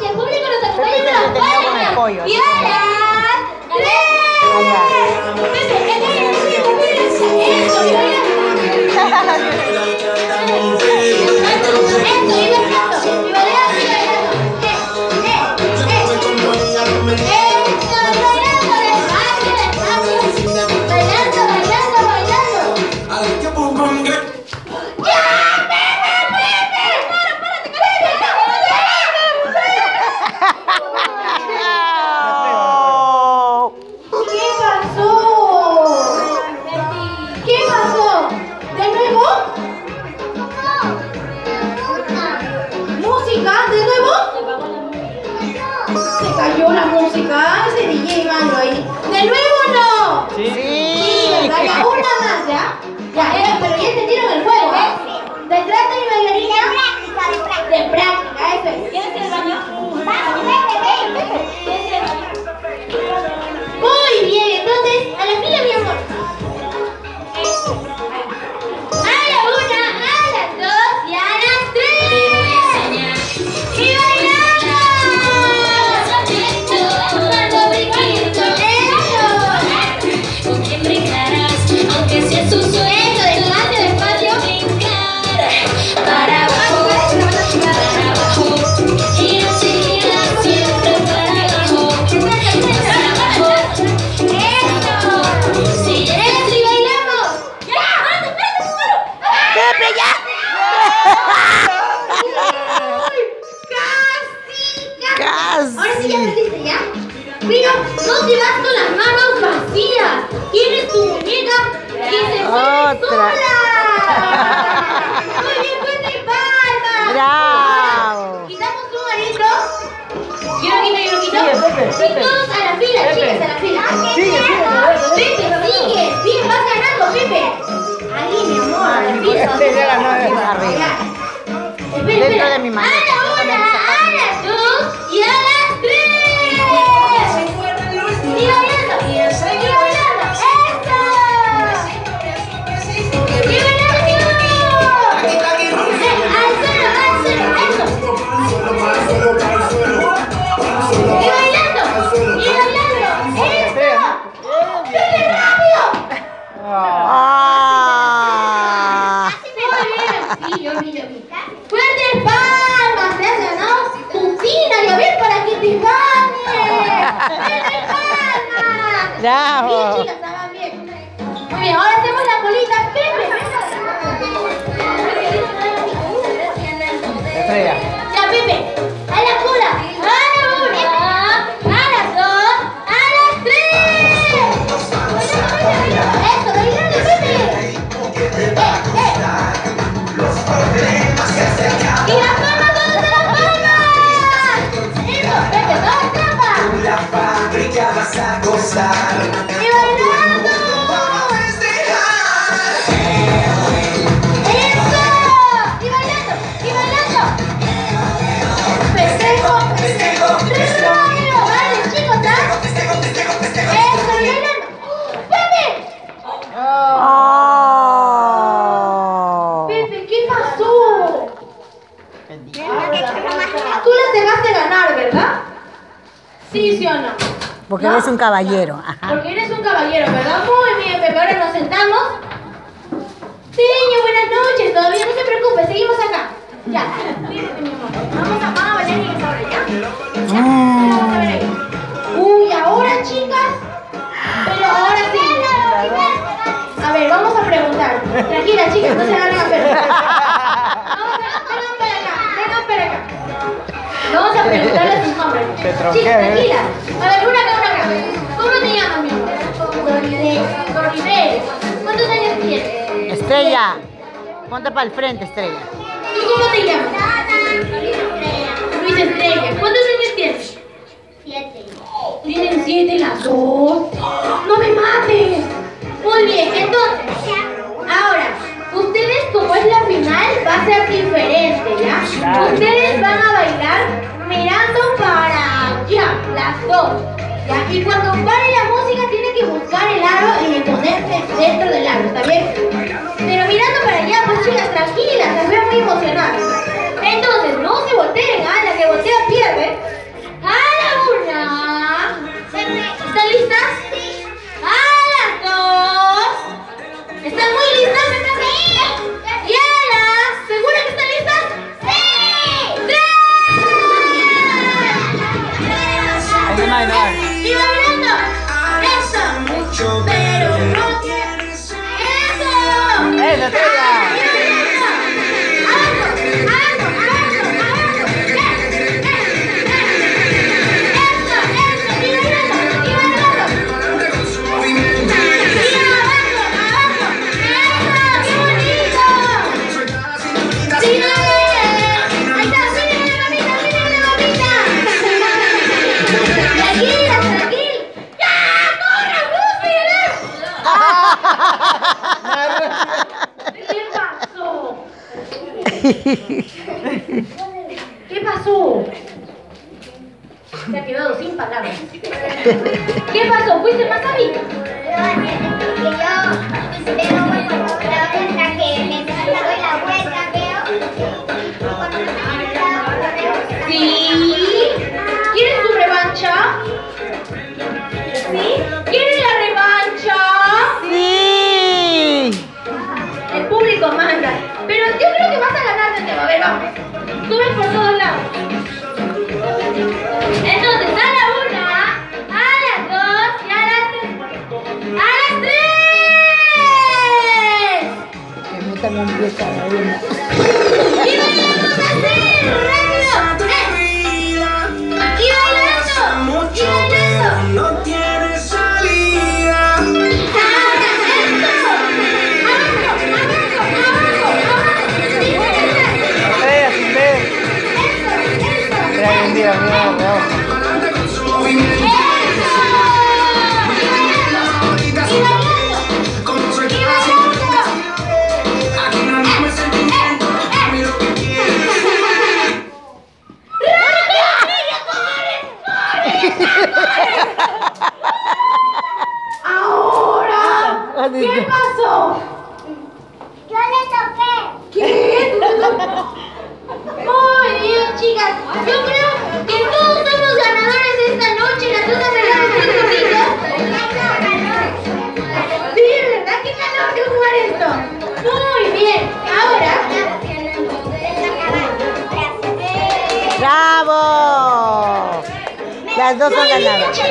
Si el público nos acompaña con las palmas. Y a las 3. Dentro de mi mano. A la 1, a las 2 y a las 3. Y bailando. Y bailando. ¡Eso! Y bailando. Al suelo, eso. Y bailando. Y bailando. ¡Eso! ¡Dale rápido! ¡Fuertes palmas! ¿Te has ganado tu tina? ¡Ya ves para que te gane! ¡Fuertes palmas! ¡Bravo! Bien, chicas, estaban bien. Muy bien, ahora hacemos la colita. Pepe, Estrella. ya, Pepe. A la cola. A la 1, a las 2, a las 3. Eso, bailando, Pepe. ¡Y las palmas, todas las palmas! ¡Eso, Pepe, todas las palmas! La fábrica vas a gozar. ¡Y bailando! ¡Eso! ¡Y bailando! ¡Y bailando! ¡Festejo! ¡Festejo! ¡Rápido! ¡Vale, chicos! ¿Ah? ¡Eso! ¡Y bailando! ¡Pepe! Pepe, ¿qué pasó? Tú las dejaste ganar, ¿verdad? ¿Sí, sí o no? Porque ¿No? eres un caballero. Ajá. Porque eres un caballero, ¿verdad? Muy bien, Pepe. Ahora nos sentamos. Señor, buenas noches. Todavía no se preocupe, seguimos acá. Ya, siéntate, mi amor. Vamos a bailar en esa hora, ¿ya? Vamos a ver ahí. Uy, ahora, chicas. Pero ahora sí. A ver, vamos a preguntar. Tranquila, chicas, no se van a perder. Vengan para acá. Vamos a preguntarle a sus nombres. Chicas, tranquilas. A ver, una acá. ¿Cómo te llamas, mi amor? Doribel. ¿Cuántos años tienes? Estrella. Ponte para el frente, Estrella. ¿Tú cómo te llamas? Luis Estrella. ¿Cuántos años tienes? 7. ¿Tienen 7 las dos? ¡No me mates! Muy bien, entonces, ahora, ustedes como es la final, va a ser diferente, ¿ya? Ustedes van a bailar mirando para allá, las dos, ¿ya? Y cuando pare la música tienen que buscar el aro y ponerse dentro del aro, ¿está bien? Pero mirando para allá, pues chicas, tranquilas, las veo muy emocionadas. Entonces, no se volteen, ¿ah? La que voltea pierde. ¿Qué pasó? Se ha quedado sin palabras. ¿Qué pasó? ¿Fuiste más hábil? Sí. ¿Quieres tu revancha? ¿Sí? ¿Quieres la revancha? Sí. El público manda. Pero yo creo que vas a ganar de tema. A ver, vamos. Subes por todos lados. Entonces, a la 1, a las 2 y a las 3. ¡A las 3! Que no también empieza la una. ¡Y bailamos así! ¡Rápido! ¡Y bailando! ¡Y bailando! No tiene salida. ¡Ahora, esto! ¡Abajo, abajo, abajo! ¡Sí, Estrella, sin ver. ¡Eso, eso! Mira, mira. Como soy fácil, aquí no me sentimiento. Dame lo que quieres. Ahora, ¿qué pasó? Yo le toqué. ¿Qué? Muy bien, chicas. Yo creo que todos somos ganadores de esta noche. Las dos arreglaron muy bonito. Sí, ¿verdad? Qué calor de jugar esto. Muy bien. Ahora, ¡Bravo! Las dos son ganadas.